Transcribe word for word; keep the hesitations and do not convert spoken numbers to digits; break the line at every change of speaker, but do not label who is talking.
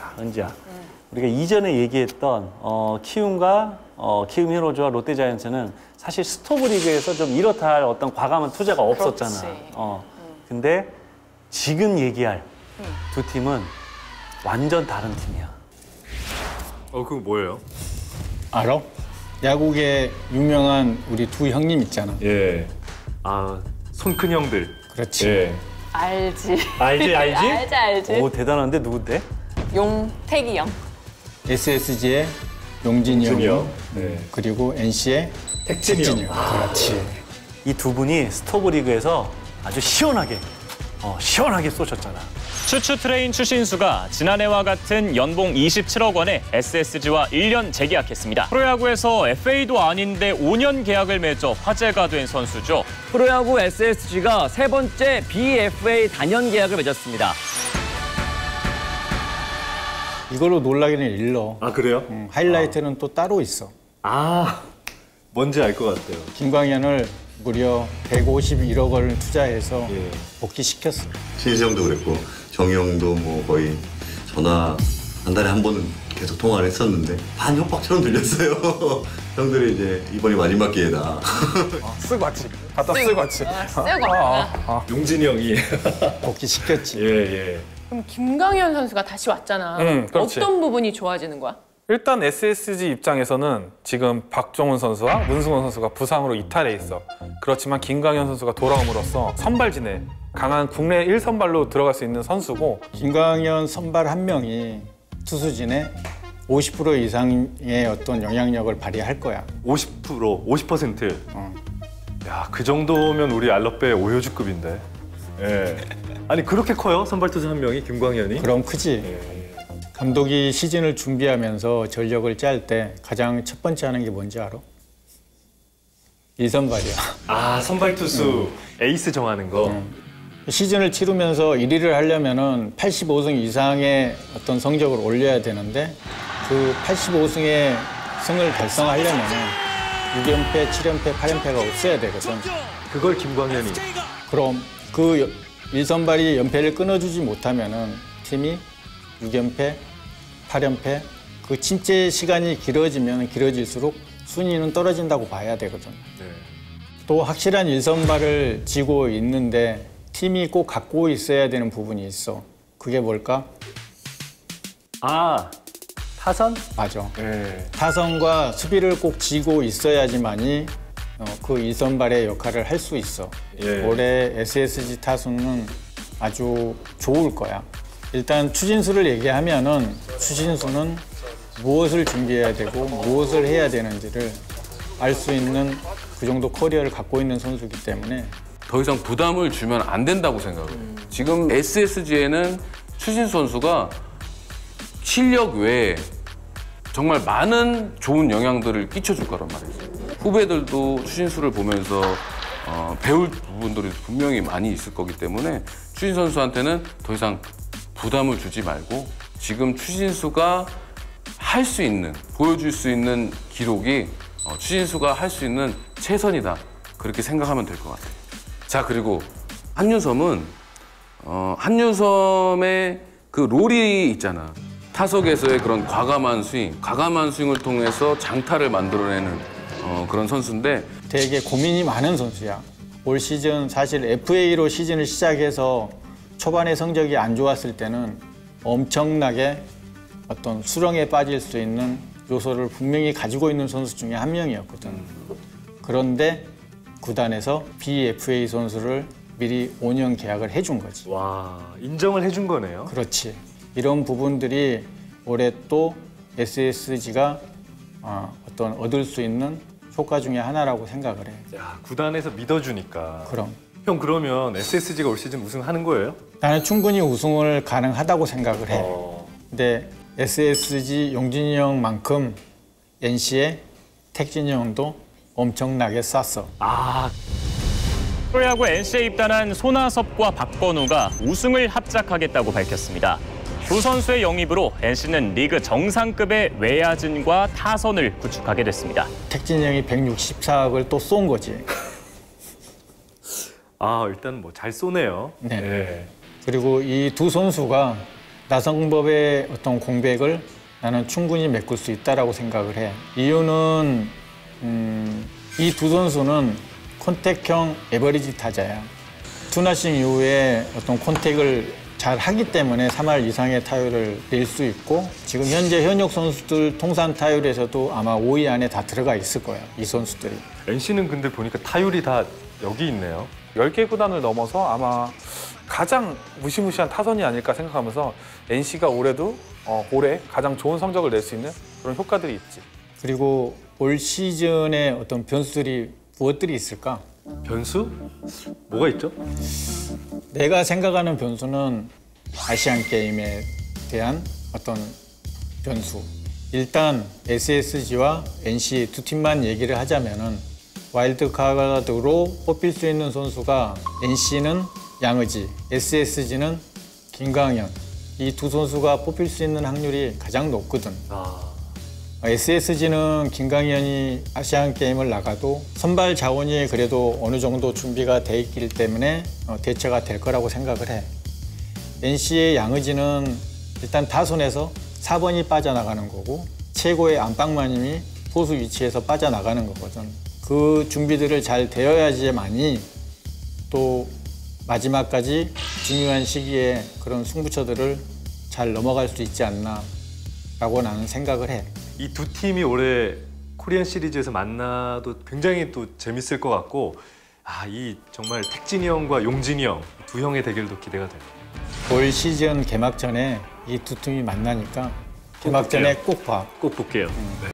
자, 은지야. 음. 우리가 이전에 얘기했던 어, 키움과 어, 키움 히어로즈와 롯데자이언츠는 사실 스토브리그에서 좀 이렇다 할 어떤 과감한 투자가 없었잖아. 어. 음. 근데 지금 얘기할 음. 두 팀은 완전 다른 팀이야.
어, 그거 뭐예요?
알아? 야구계 유명한 우리 두 형님 있잖아.
예. 아, 손 큰 형들.
그렇지.
예.
알지.
알지, 알지?
알지, 알지.
오, 대단한데 누군데?
용택이 형.
에스에스지의 용진이 형. 형.
네.
그리고 엔씨의
택진이 형.
형. 그렇지.
이 두 분이 스토브리그에서 아주 시원하게, 어, 시원하게 쏘셨잖아.
추추 트레인 추신수가 지난해와 같은 연봉 이십칠억 원에 에스에스지와 일 년 재계약했습니다. 프로야구에서 에프에이도 아닌데 오 년 계약을 맺어 화제가 된 선수죠.
프로야구 에스에스지가 세 번째 비에프에이 단연 계약을 맺었습니다.
이걸로 놀라기는 일러.
아, 그래요?
음, 하이라이트는 아. 또 따로 있어.
아, 뭔지 알 것 같아요.
김광현을 무려 백오십일억 원을 투자해서 예. 복귀시켰어.
신시 형도 그랬고 정희 형도 뭐 거의 전화 한 달에 한 번은 계속 통화를 했었는데 반 협박처럼 들렸어요. 형들이 이제 이번이 마지막 기회다.
아, 쓰고 왔지. 갖다 쓰고 왔지.
아, 쓰고 왔구나.
아, 아. 용진이 형이
복귀시켰지.
예, 예.
그럼 김광현 선수가 다시 왔잖아.
응,
어떤 부분이 좋아지는 거야?
일단 에스에스지 입장에서는 지금 박종훈 선수와 문승원 선수가 부상으로 이탈해 있어. 그렇지만 김광현 선수가 돌아옴으로써 선발진에 강한 국내 일 선발로 들어갈 수 있는 선수고
김광현 선발 한 명이 투수진에 오십 퍼센트 이상의 어떤 영향력을 발휘할 거야.
오십 퍼센트, 오십 퍼센트.
어.
야, 그 정도면 우리 알럽배 오효주급인데. 예. 아니, 그렇게 커요? 선발 투수 한 명이, 김광현이?
그럼 크지.
예.
감독이 시즌을 준비하면서 전력을 짤 때 가장 첫 번째 하는 게 뭔지 알아? 일 선발이야.
아, 선발 투수 응. 에이스 정하는 거?
응. 시즌을 치르면서 일 위를 하려면 팔십오 승 이상의 어떤 성적을 올려야 되는데 그 팔십오 승의 승을 달성하려면 육 연패, 칠 연패, 팔 연패가 없어야 되거든.
그걸 김광현이?
그럼 그 일 선발이 연패를 끊어주지 못하면 팀이 육 연패, 팔 연패, 그 침체 시간이 길어지면 길어질수록 순위는 떨어진다고 봐야 되거든.
네.
또 확실한 일 선발을 쥐고 있는데 팀이 꼭 갖고 있어야 되는 부분이 있어. 그게 뭘까?
아, 타선?
맞아.
네.
타선과 수비를 꼭 쥐고 있어야지만이 어, 그 일 선발의 역할을 할 수 있어.
예.
올해 에스에스지 타선은 아주 좋을 거야. 일단 추진수를 얘기하면은 추진수는 무엇을 준비해야 되고 무엇을 해야 되는지를 알 수 있는 그 정도 커리어를 갖고 있는 선수이기 때문에
더 이상 부담을 주면 안 된다고 생각해요. 음. 지금 에스에스지에는 추신수 선수가 실력 외에 정말 많은 좋은 영향들을 끼쳐줄 거란 말이죠. 후배들도 추신수를 보면서 어, 배울 부분들이 분명히 많이 있을 거기 때문에 추신 선수한테는 더 이상 부담을 주지 말고 지금 추신수가 할 수 있는, 보여줄 수 있는 기록이 어, 추신수가 할 수 있는 최선이다. 그렇게 생각하면 될 것 같아요. 자, 그리고 한윤섬은 어, 한윤섬의 그 롤이 있잖아. 타석에서의 그런 과감한 스윙, 과감한 스윙을 통해서 장타를 만들어내는 어, 그런 선수인데
되게 고민이 많은 선수야. 올 시즌 사실 에프에이로 시즌을 시작해서 초반에 성적이 안 좋았을 때는 엄청나게 어떤 수렁에 빠질 수 있는 요소를 분명히 가지고 있는 선수 중에 한 명이었거든. 그런데 구단에서 비에프에이 선수를 미리 오 년 계약을 해준 거지.
와, 인정을 해준 거네요.
그렇지. 이런 부분들이 올해 또 에스에스지가 어, 어떤 얻을 수 있는 효과 중에 하나라고 생각을 해.
야, 구단에서 믿어주니까.
그럼.
형, 그러면 에스에스지가 올 시즌 우승하는 거예요?
나는 충분히 우승을 가능하다고 생각을 해.
어...
근데 에스에스지 용진이 형만큼 엔씨의 택진이 형도 엄청나게 쌌어.
아, 프로야구 엔씨에 입단한 손아섭과 박건우가 우승을 합작하겠다고 밝혔습니다. 두 선수의 영입으로 엔씨는 리그 정상급의 외야진과 타선을 구축하게 됐습니다.
택진이 형이 백육십사억을 또 쏜 거지.
아, 일단 뭐 잘 쏘네요.
네.
네.
그리고 이 두 선수가 나성범의 어떤 공백을 나는 충분히 메꿀 수 있다라고 생각을 해. 이유는 음, 이 두 선수는 콘택형 에버리지 타자야. 투나싱 이후에 어떤 콘택을 잘 하기 때문에 삼 할 이상의 타율을 낼 수 있고 지금 현재 현역 선수들 통산 타율에서도 아마 오 위 안에 다 들어가 있을 거야. 이 선수들이.
엔씨는 근데 보니까 타율이 다 여기 있네요.
열 개 구단을 넘어서 아마 가장 무시무시한 타선이 아닐까 생각하면서 엔씨가 올해도 어, 올해 가장 좋은 성적을 낼 수 있는 그런 효과들이 있지.
그리고 올 시즌에 어떤 변수들이 무엇들이 있을까?
변수? 뭐가 있죠?
내가 생각하는 변수는 아시안 게임에 대한 어떤 변수. 일단 에스에스지와 엔씨 두 팀만 얘기를 하자면은 와일드카드로 뽑힐 수 있는 선수가 엔씨는 양의지, 에스에스지는 김강현. 이 두 선수가 뽑힐 수 있는 확률이 가장 높거든.
아.
에스에스지는 김강현이 아시안 게임을 나가도 선발 자원이 그래도 어느 정도 준비가 돼 있기 때문에 대체가 될 거라고 생각을 해. 엔씨의 양의지는 일단 타선에서 사 번이 빠져나가는 거고 최고의 안방마님이 포수 위치에서 빠져나가는 거거든. 그 준비들을 잘 되어야지만이 또 마지막까지 중요한 시기에 그런 승부처들을 잘 넘어갈 수 있지 않나라고 나는 생각을 해.
이 두 팀이 올해 코리안 시리즈에서 만나도 굉장히 또 재밌을 것 같고 아, 이 정말 택진이 형과 용진이 형 두 형의 대결도 기대가 돼요.
올 시즌 개막전에 이 두 팀이 만나니까 개막전에 꼭 봐.
꼭 볼게요. 네.